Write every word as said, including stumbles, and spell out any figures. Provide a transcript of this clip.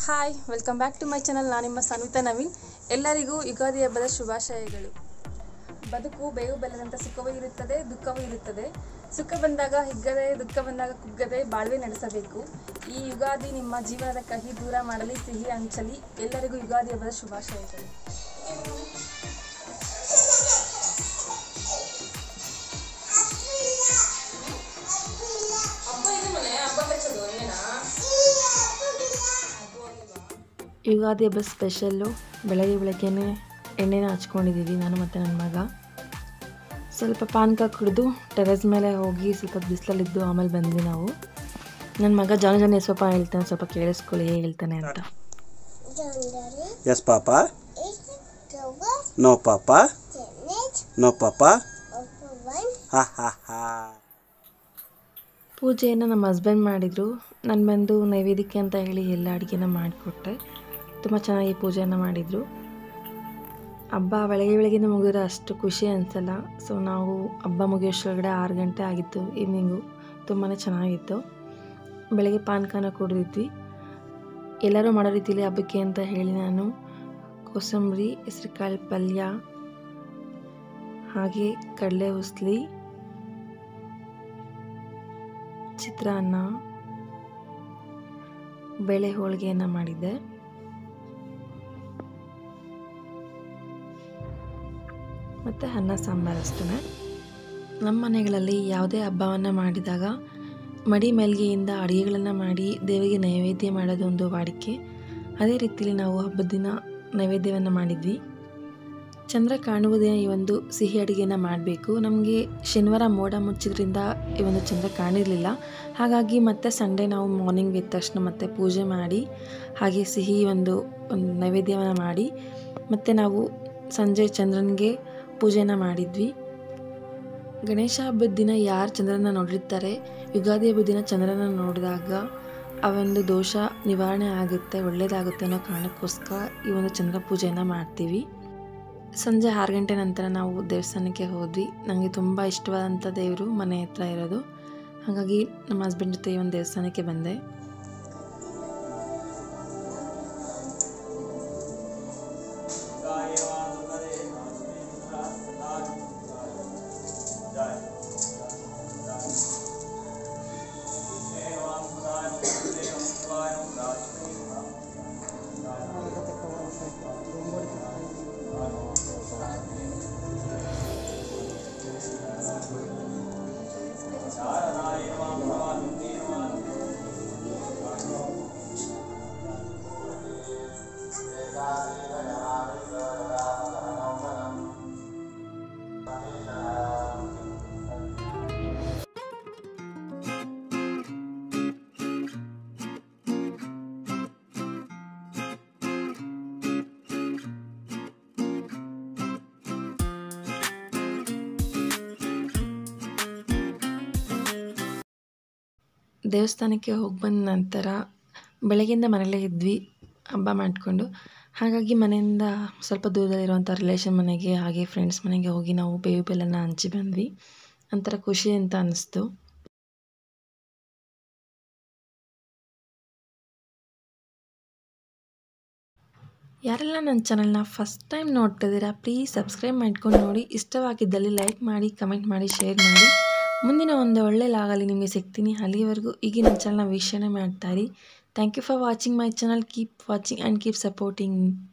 Hi welcome back to my channel. ನಾನು ನಿಮ್ಮ ಸಾನ್ವಿತಾ ನವೀನ್. ಎಲ್ಲರಿಗೂ ಯುಗಾದಿ ಹಬ್ಬದ ಶುಭಾಶಯಗಳು. ಬದುಕು ಬೇವು ಬೆಲ್ಲದಂಥ ಸುಖವೂ ಇರುತ್ತದೆ, ದುಃಖವೂ ಇರುತ್ತದೆ. ಸುಖ ಬಂದಾಗ ಹಿಗ್ಗದೆ, ದುಃಖ ಬಂದಾಗ ಕುಗ್ಗದೆ ಬಾಳ್ವೆ ನಡೆಸಬೇಕು. ಈ ಯುಗಾದಿ ನಿಮ್ಮ ಜೀವನದ ಕಹಿ ದೂರ ಮಾಡಲಿ, ಸಿಹಿ ಹಂಚಲಿ. ಎಲ್ಲರಿಗೂ ಯುಗಾದಿ ಹಬ್ಬದ ಶುಭಾಶಯಗಳು. ಯುಗಾದಿ ಹಬ್ಬ ಸ್ಪೆಷಲ್ಲು ಬೆಳಗ್ಗೆ ಬೆಳಗ್ಗೆನೇ ಎಣ್ಣೆನ ಹಚ್ಕೊಂಡಿದ್ದೀವಿ ನಾನು ಮತ್ತು ನನ್ನ ಮಗ. ಸ್ವಲ್ಪ ಪಾನಕ ಕುಡಿದು ಟೆರೆಸ್ ಮೇಲೆ ಹೋಗಿ ಸ್ವಲ್ಪ ಬಿಸಿಲಲ್ಲಿದ್ದು ಆಮೇಲೆ ಬಂದ್ವಿ ನಾವು. ನನ್ನ ಮಗ ಜಾನ ಜಾನ ಸ್ವಲ್ಪ ಹೇಳ್ತಾನೆ, ಸ್ವಲ್ಪ ಕೇಳಿಸ್ಕೊಳ್ಳಿ ಹೇಗೆ ಹೇಳ್ತಾನೆ ಅಂತ. ಎಸ್ ಪಾಪ, ನೋ ಪಾಪ, ನೋ ಪಾಪ, ಹಾ ಹಾ ಹಾ. ಪೂಜೆಯನ್ನು ನಮ್ಮ ಹಸ್ಬೆಂಡ್ ಮಾಡಿದರು. ನಾನು ಬಂದು ನೈವೇದ್ಯಕ್ಕೆ ಅಂತ ಹೇಳಿ ಎಲ್ಲ ಅಡುಗೆನ ಮಾಡಿಕೊಟ್ಟೆ. ತುಂಬ ಚೆನ್ನಾಗಿ ಪೂಜೆಯನ್ನು ಮಾಡಿದರು. ಹಬ್ಬ ಬೆಳಗ್ಗೆ ಬೆಳಗ್ಗೆನೇ ಮುಗಿದ್ರೆ ಅಷ್ಟು ಖುಷಿ ಅನಿಸಲ್ಲ. ಸೊ ನಾವು ಹಬ್ಬ ಮುಗಿಯೋಷ್ಟರೊಳಗಡೆ ಆರು ಗಂಟೆ ಆಗಿತ್ತು ಈವ್ನಿಂಗು. ತುಂಬಾ ಚೆನ್ನಾಗಿತ್ತು. ಬೆಳಗ್ಗೆ ಪಾನಕನ ಕುಡಿದಿದ್ವಿ. ಎಲ್ಲರೂ ಮಾಡೋ ರೀತಿಯಲ್ಲಿ ಹಬ್ಬಕ್ಕೆ ಅಂತ ಹೇಳಿ ನಾನು ಕೋಸಂಬರಿ, ಹೆಸರುಕಾಳು ಪಲ್ಯ, ಹಾಗೆ ಕಡಲೆ ಉಸ್ಲಿ, ಚಿತ್ರಾನ್ನ, ಬೇಳೆ ಹೋಳಿಗೆಯನ್ನು ಮಾಡಿದ್ದೆ. ಮತ್ತು ಅನ್ನ ಸಾಂಬಾರು ಅಷ್ಟೇ. ನಮ್ಮ ಮನೆಗಳಲ್ಲಿ ಯಾವುದೇ ಹಬ್ಬವನ್ನು ಮಾಡಿದಾಗ ಮಡಿ ಮಲ್ಲಿಗೆಯಿಂದ ಅಡುಗೆಗಳನ್ನು ಮಾಡಿ ದೇವರಿಗೆ ನೈವೇದ್ಯ ಮಾಡೋದು ಒಂದು ವಾಡಿಕೆ. ಅದೇ ರೀತಿಯಲ್ಲಿ ನಾವು ಹಬ್ಬದ ದಿನ ನೈವೇದ್ಯವನ್ನು ಮಾಡಿದ್ವಿ. ಚಂದ್ರ ಕಾಣುವುದೇ ಈ ಒಂದು ಸಿಹಿ ಅಡುಗೆನ ಮಾಡಬೇಕು. ನಮಗೆ ಶನಿವಾರ ಮೋಡ ಮುಚ್ಚಿದ್ರಿಂದ ಈ ಒಂದು ಚಂದ್ರ ಕಾಣಿರಲಿಲ್ಲ. ಹಾಗಾಗಿ ಮತ್ತೆ ಸಂಡೇ ನಾವು ಮಾರ್ನಿಂಗ್ ಎದ್ದ ತಕ್ಷಣ ಮತ್ತೆ ಪೂಜೆ ಮಾಡಿ ಹಾಗೆ ಸಿಹಿ ಒಂದು ಒಂದು ನೈವೇದ್ಯವನ್ನು ಮಾಡಿ ಮತ್ತು ನಾವು ಸಂಜೆ ಚಂದ್ರನಿಗೆ ಪೂಜೆನ ಮಾಡಿದ್ವಿ. ಗಣೇಶ ಹಬ್ಬದ ದಿನ ಯಾರು ಚಂದ್ರನ ನೋಡಿರ್ತಾರೆ, ಯುಗಾದಿ ಹಬ್ಬದ ದಿನ ಚಂದ್ರನ ನೋಡಿದಾಗ ಆ ಒಂದು ದೋಷ ನಿವಾರಣೆ ಆಗುತ್ತೆ, ಒಳ್ಳೆಯದಾಗುತ್ತೆ ಅನ್ನೋ ಕಾರಣಕ್ಕೋಸ್ಕರ ಈ ಒಂದು ಚಂದ್ರ ಪೂಜೆಯನ್ನು ಮಾಡ್ತೀವಿ. ಸಂಜೆ ಆರು ಗಂಟೆ ನಂತರ ನಾವು ದೇವಸ್ಥಾನಕ್ಕೆ ಹೋದ್ವಿ. ನನಗೆ ತುಂಬ ಇಷ್ಟವಾದಂಥ ದೇವರು ಮನೆ ಹತ್ರ ಇರೋದು. ಹಾಗಾಗಿ ನಮ್ಮ ಹಸ್ಬೆಂಡ್ ಜೊತೆ ಈ ಒಂದು ದೇವಸ್ಥಾನಕ್ಕೆ ಬಂದೆ. ದೇವಸ್ಥಾನಕ್ಕೆ ಹೋಗಿ ಬಂದ ನಂತರ ಬೆಳಗ್ಗೆಯಿಂದ ಮನೆಯಲ್ಲೇ ಇದ್ವಿ ಹಬ್ಬ ಮಾಡಿಕೊಂಡು. ಹಾಗಾಗಿ ಮನೆಯಿಂದ ಸ್ವಲ್ಪ ದೂರದಲ್ಲಿರುವಂಥ ರಿಲೇಷನ್ ಮನೆಗೆ ಹಾಗೆ ಫ್ರೆಂಡ್ಸ್ ಮನೆಗೆ ಹೋಗಿ ನಾವು ಬೇವು ಬೆಲ್ಲನ ಹಂಚಿ ಬಂದ್ವಿ. ಒಂಥರ ಖುಷಿ ಅಂತ ಅನ್ನಿಸ್ತು. ಯಾರೆಲ್ಲ ನನ್ನ ಚಾನಲ್ನ ಫಸ್ಟ್ ಟೈಮ್ ನೋಡ್ತಾ ಇದ್ದೀರಾ ಪ್ಲೀಸ್ ಸಬ್ಸ್ಕ್ರೈಬ್ ಮಾಡ್ಕೊಂಡು ನೋಡಿ. ಇಷ್ಟವಾಗಿದ್ದಲ್ಲಿ ಲೈಕ್ ಮಾಡಿ, ಕಮೆಂಟ್ ಮಾಡಿ, ಶೇರ್ ಮಾಡಿ. ಮುಂದಿನ ಒಂದು ಒಳ್ಳೆ ಲಾಗಲ್ಲಿ ನಿಮಗೆ ಸಿಗ್ತೀನಿ. ಅಲ್ಲಿವರೆಗೂ ಈಗ ನನ್ನ ಚಾನಲ್ನ ವೀಕ್ಷಣೆ ಮಾಡ್ತಾಯಿರಿ. Thank you for watching my channel. Keep watching and keep supporting.